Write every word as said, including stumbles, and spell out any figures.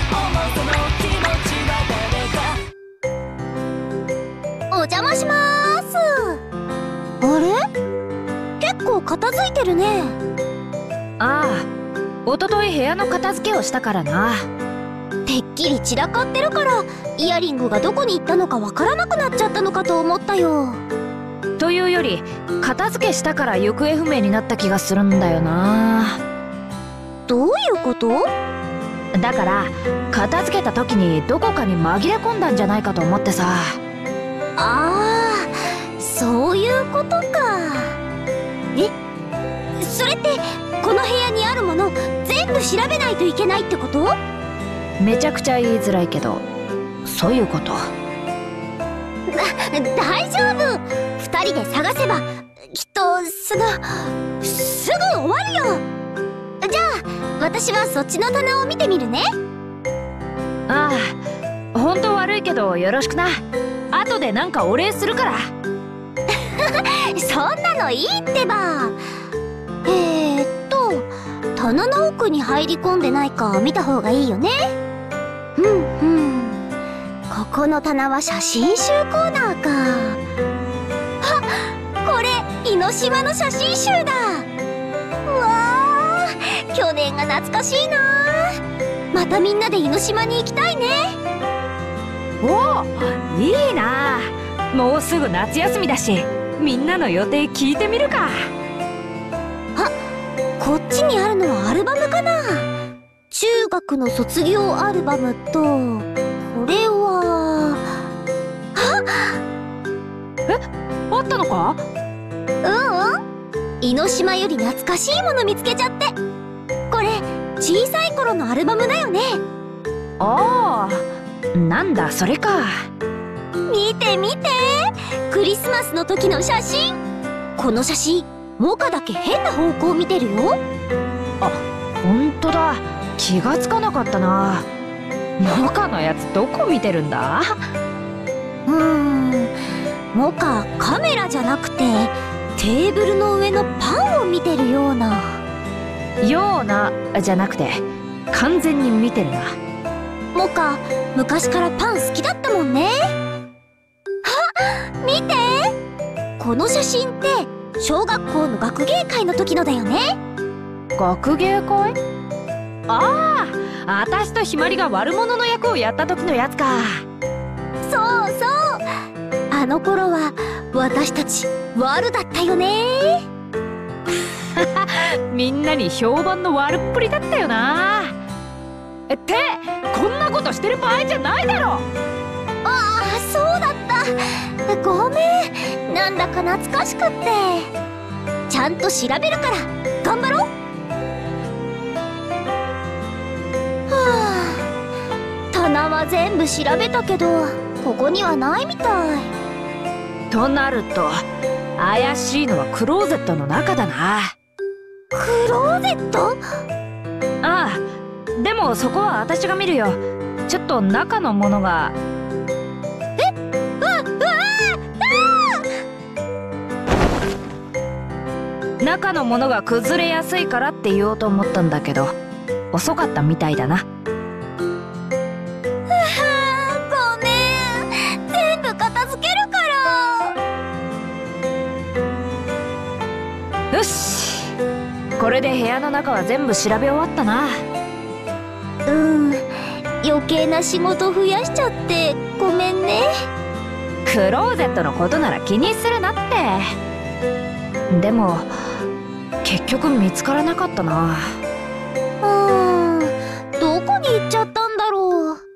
お邪魔しまーす。あれ、結構片付いてるね。 ああ、おととい部屋の片付けをしたからな。 てっきり散らかってるからイヤリングがどこに行ったのかわからなくなっちゃったのかと思ったよ。 というより、片付けしたから行方不明になった気がするんだよな。 どういうこと？ だから片付けた時にどこかに紛れ込んだんじゃないかと思ってさ。 ああ、そういうことか。え、それってこの部屋にあるもの全部調べないといけないってこと？ めちゃくちゃ言いづらいけど、そういうこと。 だ、大丈夫。二人で探せばきっとすぐすぐ終わるよ。じゃあ私はそっちの棚を見てみるね。 ああ、ほんと悪いけどよろしくな。後でなんかお礼するから。 そんなのいいってば。えーっと棚の奥に入り込んでないか見た方がいいよね。うんうん、ここの棚は写真集コーナーか。あ、これ江ノ島の写真集だ。うわー、去年が懐かしいな。またみんなで江ノ島に行きたいね。 おお、いいな。もうすぐ夏休みだし、みんなの予定聞いてみるか。 あ、こっちにあるのはアルバムかな。中学の卒業アルバムと、これはあ、 え、あったのか？ うんうん、江ノ島より懐かしいもの見つけちゃって。これ小さい頃のアルバムだよね。 ああ、なんだそれか。 見て見て、クリスマスの時の写真。この写真モカだけ変な方向見てるよ。 あ、ほんとだ。気がつかなかったな。モカのやつどこ見てるんだ？ うーん、モカカメラじゃなくてテーブルの上のパンを見てるような。 ようなじゃなくて完全に見てるな。 モカ昔からパン好きだったもんね。あ、見て、この写真って小学校の学芸会の時のだよね。 学芸会？ああ、あたしとひまりが悪者の役をやった時のやつか。 そうそう、あの頃は私たち悪だったよね。 みんなに評判の悪っぷりだったよな。ってこんなことしてる場合じゃないだろ。 ああ、そうだった。ごめん、なんだか懐かしくって。ちゃんと調べるから頑張ろう。はあ、棚は全部調べたけどここにはないみたい。 となると怪しいのはクローゼットの中だな。 クローゼット？ ああ、でもそこは私が見るよ。ちょっと中のものが。 え、うわ、うわあ、中のものが崩れやすいからって言おうと思ったんだけど遅かったみたいだな。 ごめん、全部片付けるから。 よし、これで部屋の中は全部調べ終わったな。 うん、余計な仕事増やしちゃってごめんね。 クローゼットのことなら気にするなって。でも結局見つからなかったな。 うーん、どこに行っちゃったんだろう。